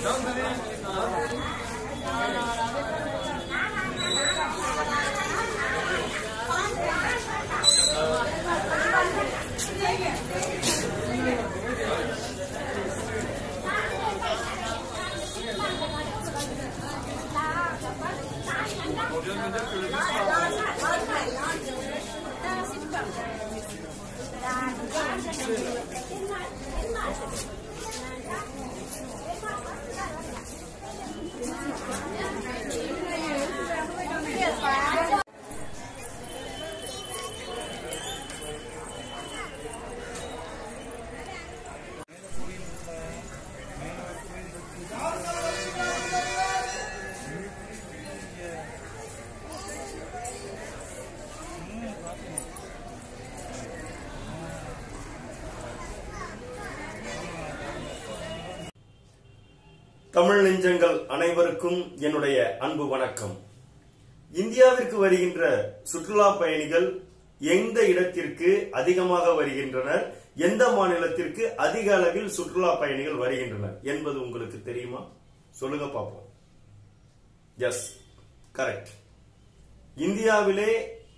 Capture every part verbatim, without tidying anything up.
தமிழ் நெஞ்சங்கள் அனைவருக்கும் என்னுடைய அன்பு வணக்கம். இந்தியாவிற்கு வருகின்ற சுற்றுலா பயணிகள் எந்த இடத்திற்கு அதிகமாக வருகின்றனர், எந்த மாநிலத்திற்கு அதிக அளவில் சுற்றுலா பயணிகள் வருகின்றனர் என்பது உங்களுக்கு தெரியுமா? சொல்லுங்க பாப்போம். Yes, correct. இந்தியாவிலே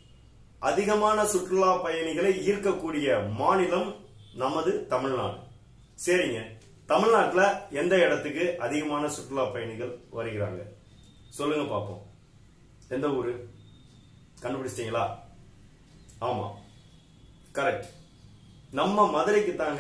அதிகமான சுற்றுலா பயணிகளை ஈர்க்கக்கூடிய மாநிலம் நமது தமிழ்நாடு. சரிங்க, தமிழ்நாட்டுல எந்த இடத்துக்கு அதிகமான சுற்றுலா பயணிகள் வருகிறாங்க சொல்லுங்க பாப்போம். எந்த ஊரு கண்டுபிடிச்சிட்டீங்களா? ஆமா, கரெக்ட். நம்ம மதுரைக்கு தாங்க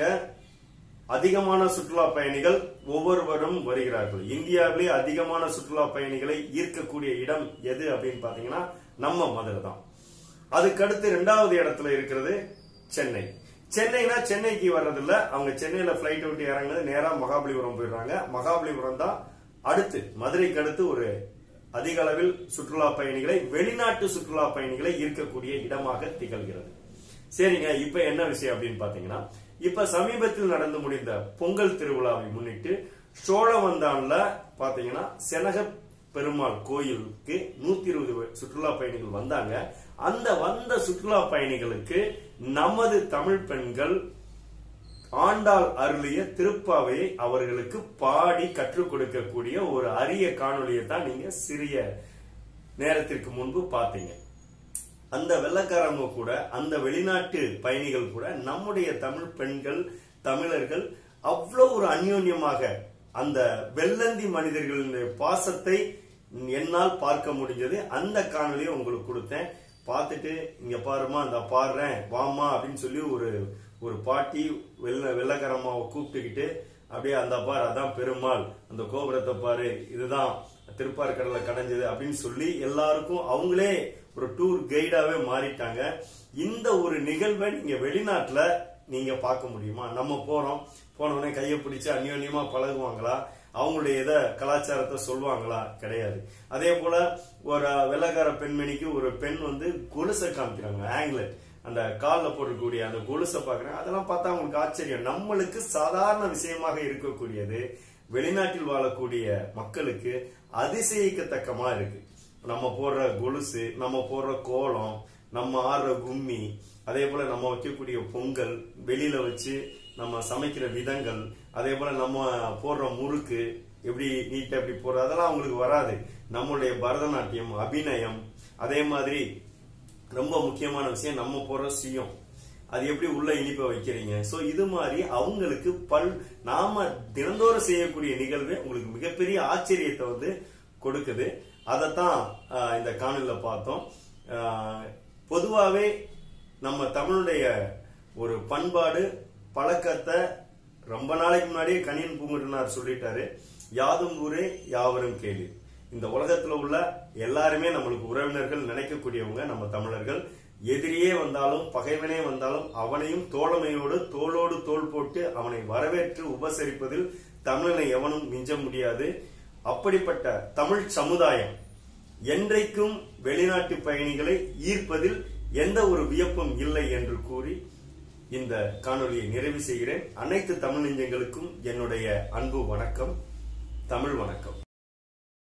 அதிகமான சுற்றுலா பயணிகள் ஒவ்வொருவரும் வருகிறார்கள். இந்தியாவிலே அதிகமான சுற்றுலா பயணிகளை ஈர்க்கக்கூடிய இடம் எது அப்படின்னு பாத்தீங்கன்னா நம்ம மதுரை தான். அதுக்கடுத்து இரண்டாவது இடத்துல இருக்கிறது சென்னை. சென்னைனா சென்னைக்கு வர்றதில்ல, அவங்க சென்னையில பிளைட் விட்டு இறங்குறது நேரா மகாபலிபுரம் போயிடுறாங்க. மகாபலிபுரம் தான் அடுத்து, மதுரைக்கு அடுத்து ஒரு அதிக அளவில் சுற்றுலா பயணிகளை, வெளிநாட்டு சுற்றுலா பயணிகளை ஈர்க்கக்கூடிய இடமாக திகழ்கிறது. சரிங்க, இப்ப என்ன விஷயம் அப்படின்னு பாத்தீங்கன்னா, இப்ப சமீபத்தில் நடந்து முடிந்த பொங்கல் திருவிழாவை முன்னிட்டு சோழவந்தான்ல பாத்தீங்கன்னா செனகப்பெருமாள் கோயிலுக்கு நூத்தி இருபது சுற்றுலா பயணிகள் வந்தாங்க. அந்த வந்த சுற்றுலா பயணிகளுக்கு நமது தமிழ் பெண்கள் ஆண்டாள் அருளிய திருப்பாவையை அவர்களுக்கு பாடி கற்றுக் கொடுக்கக்கூடிய ஒரு அரிய காணொலியை தான் நீங்க சிறிய நேரத்திற்கு முன்பு பார்த்தீங்க. அந்த வெள்ளக்காரங்க கூட, அந்த வெளிநாட்டு பயணிகள் கூட நம்முடைய தமிழ் பெண்கள், தமிழர்கள் அவ்வளவு ஒரு அந்யோன்யமாக அந்த வெள்ளந்தி மனிதர்களின் பாசத்தை என்னால் பார்க்க முடிஞ்சது. அந்த காணொலியை உங்களுக்கு கொடுத்தேன். பார்த்துட்டு இங்க பாருமா, அந்த பாடுறேன் வாமா அப்படின்னு சொல்லி ஒரு ஒரு பாட்டி வெள்ள வெள்ளக்காரம்மாவை கூப்பிட்டுக்கிட்டு அப்படியே அந்த பாரு, அதான் பெருமாள், அந்த கோபுரத்தை பாரு, இதுதான் திருப்பார்கடலை கடைஞ்சது அப்படின்னு சொல்லி எல்லாருக்கும் அவங்களே ஒரு டூர் கைடாவே மாறிட்டாங்க. இந்த ஒரு நிகழ்வை நீங்க வெளிநாட்டுல நீங்க பார்க்க முடியுமா? நம்ம போறோம், போனோடனே கையை பிடிச்சு அந்யோன்யமா பழகுவாங்களா? அவங்களுடைய இத கலாச்சாரத்தை சொல்லுவாங்களா? கிடையாது. அதே போல ஒரு வெள்ளக்கார பெண்மணிக்கு ஒரு பெண் வந்து கொலுசை காமிக்கிறாங்க, ஆங்கிலட், அந்த காலில் போடக்கூடிய அந்த கொலுசை பாக்குறாங்க. அதெல்லாம் பார்த்தா அவங்களுக்கு ஆச்சரியம். நம்மளுக்கு சாதாரண விஷயமாக இருக்கக்கூடியது வெளிநாட்டில் வாழக்கூடிய மக்களுக்கு அதிசயிக்கத்தக்கமா இருக்கு. நம்ம போடுற கொலுசு, நம்ம போடுற கோலம், நம்ம ஆடுற கும்மி, அதே போல நம்ம வைக்கக்கூடிய பொங்கல், வெளியில வச்சு நம்ம சமைக்கிற விதங்கள், அதே போல நம்ம போடுற முறுக்கு எப்படி நீட்டா எப்படி போடுற, அதெல்லாம் அவங்களுக்கு வராது. நம்மளுடைய பரதநாட்டியம், அபிநயம், அதே மாதிரி ரொம்ப முக்கியமான விஷயம் நம்ம போடுற சுயம், அது எப்படி உள்ள இனிப்ப வைக்கிறீங்க. சோ இது மாதிரி அவங்களுக்கு பல் நாம தினந்தோறும் செய்யக்கூடிய நிகழ்வு உங்களுக்கு மிகப்பெரிய ஆச்சரியத்தை வந்து கொடுக்குது. அதத்தான் இந்த காணொலியில பார்த்தோம். பொதுவாவே நம்ம தமிழுடைய ஒரு பண்பாடு பழக்கத்தை ரொம்ப நாளைக்கு முன்னாடியே கணியன் பூங்குன்றனார் சொல்லிட்டாரு. யாதும் ஊரே யாவரும் கேள்வி. இந்த உலகத்துல உள்ள எல்லாருமே நம்மளுக்கு உறவினர்கள் நினைக்கக்கூடியவங்க நம்ம தமிழர்கள். எதிரியே வந்தாலும் பகைவனே வந்தாலும் அவனையும் தோழமையோடு தோளோடு தோள் போட்டு அவனை வரவேற்று உபசரிப்பதில் தமிழனை எவனும் மிஞ்ச முடியாது. அப்படிப்பட்ட தமிழ் சமுதாயம் என்றைக்கும் வெளிநாட்டு பயணிகளை ஈர்ப்பதில் எந்த ஒரு வியப்பும் இல்லை என்று கூறி இந்த காணொலியை நிறைவு செய்கிறேன். அனைத்து தமிழ் நெஞ்சங்களுக்கும் என்னுடைய அன்பு வணக்கம். தமிழ் வணக்கம்.